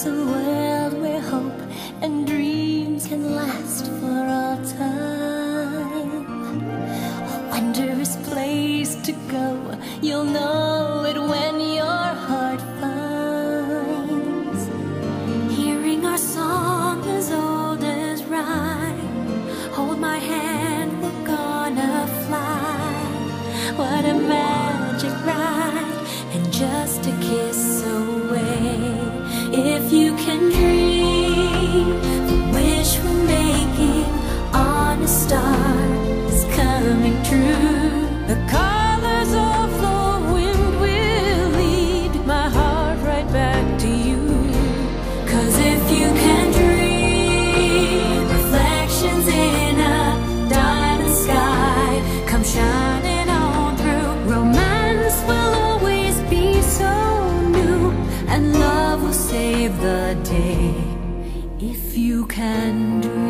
a world where hope and dreams can last for all time. A wondrous place to go, you'll know it when your heart finds. Hearing our song as old as rhyme, hold my hand, we're gonna fly. What a magic ride, and just a kiss away. If you can dream, the wish we're making on a star is coming true. The colors of the wind will lead my heart right back to you. 'Cause if you can dream, reflections in a diamond sky come shining on through. Romance will always be so new, and love will save the day. If you can do